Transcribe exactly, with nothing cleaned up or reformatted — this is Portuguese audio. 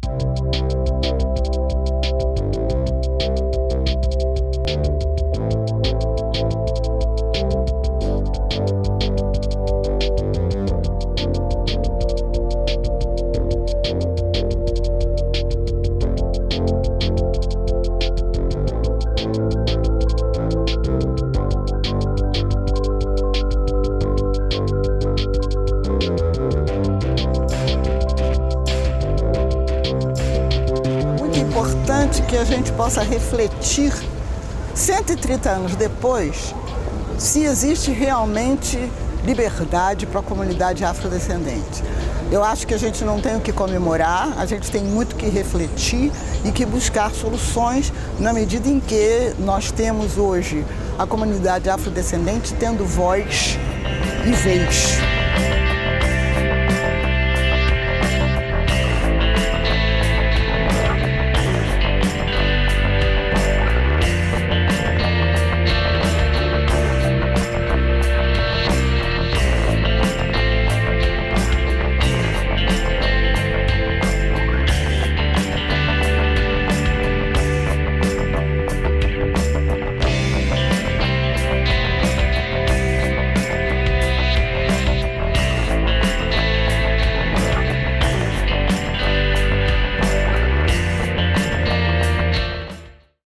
Importante que a gente possa refletir, cento e trinta anos depois, se existe realmente liberdade para a comunidade afrodescendente. Eu acho que a gente não tem o que comemorar, a gente tem muito que refletir e que buscar soluções na medida em que nós temos hoje a comunidade afrodescendente tendo voz e vez.